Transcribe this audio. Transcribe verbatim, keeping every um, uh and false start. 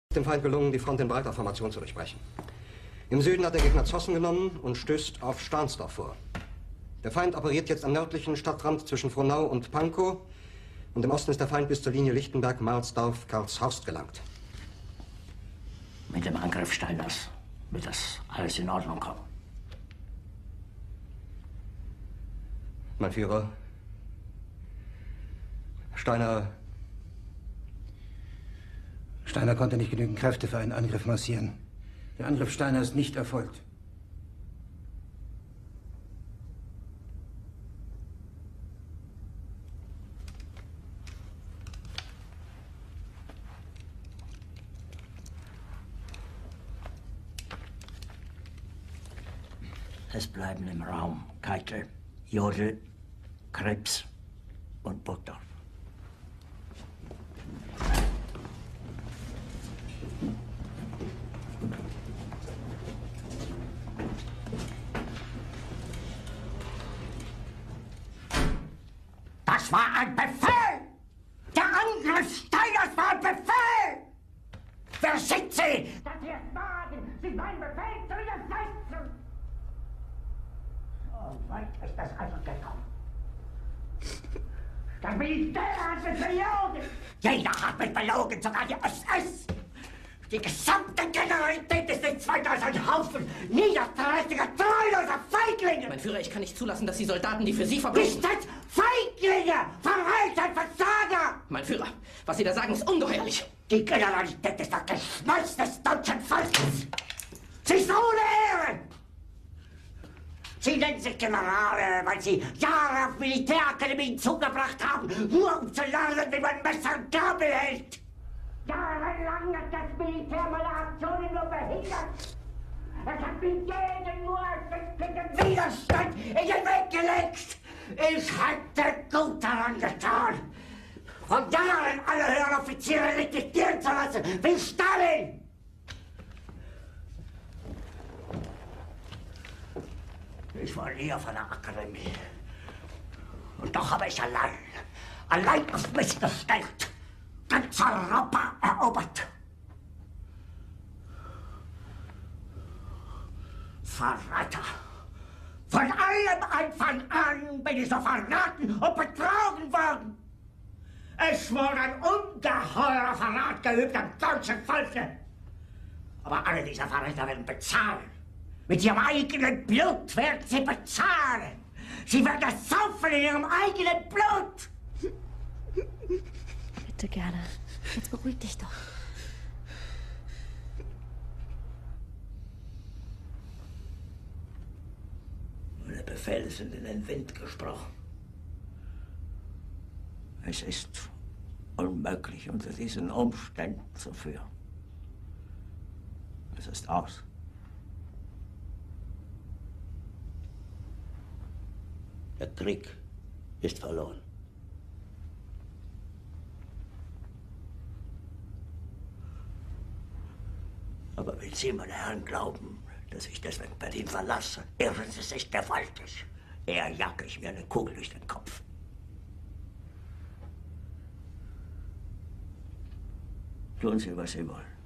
Dem Feind gelungen, die Front in breiter Formation zu durchbrechen. Im Süden hat der Gegner Zossen genommen und stößt auf Stahnsdorf vor. Der Feind operiert jetzt am nördlichen Stadtrand zwischen Frohnau und Pankow und im Osten ist der Feind bis zur Linie Lichtenberg-Marsdorf-Karlshorst gelangt. Mit dem Angriff Steiners wird das alles in Ordnung kommen. Mein Führer, Steiner... Steiner konnte nicht genügend Kräfte für einen Angriff massieren. Der Angriff Steiner ist nicht erfolgt. Es bleiben im Raum Keitel, Jodl, Krebs und Burgdorf. Das war ein Befehl! Der Angriff Steiners war ein Befehl! Wer schickt Sie? Dass Sie es wagen, sich meinen Befehl zu widersetzen! So weit ist das also gekommen. Das Militär hat mich belogen! Jeder hat mich belogen, sogar die S S! Die gesamte Generalität ist nichts weiter als ein Haufen niederträchtiger, treuloser Feiglinge! Mein Führer, ich kann nicht zulassen, dass die Soldaten, die für Sie verbringen... Nicht als Feiglinge! Verreiter, Versager! Mein Führer, was Sie da sagen, ist ungeheuerlich! Die Generalität ist das Geschmolz des deutschen Volkes! Sie ist ohne Ehre! Sie nennen sich Generale, weil Sie Jahre auf Militärakademien zugebracht haben, nur um zu lernen, wie man Messer und Gabel hält! Jahrelang hat das Militär meine Aktionen nur behindert. Es hat mir jeden nur ersichtlichen Widerstand in den Weg gelegt. Ich hätte gut daran getan, von Jahren alle höheren Offiziere liquidieren zu lassen, wie Stalin. Ich war nie auf einer Akademie. Und doch habe ich allein, allein auf mich gestellt. Ganz Europa erobert. Verräter. Von allem Anfang an bin ich so verraten und betrogen worden. Es wurde ein ungeheurer Verrat geübt am deutschen Volke. Aber alle diese Verräter werden bezahlen. Mit ihrem eigenen Blut werden sie bezahlen. Sie werden es saufen in ihrem eigenen Blut. Bitte gerne. Jetzt beruhig dich doch. Meine Befehle sind in den Wind gesprochen. Es ist unmöglich, unter diesen Umständen zu führen. Es ist aus. Der Krieg ist verloren. Aber wenn Sie, meine Herren, glauben, dass ich deswegen Berlin verlasse, irren Sie sich gewaltig. Eher jage ich mir eine Kugel durch den Kopf. Tun Sie, was Sie wollen.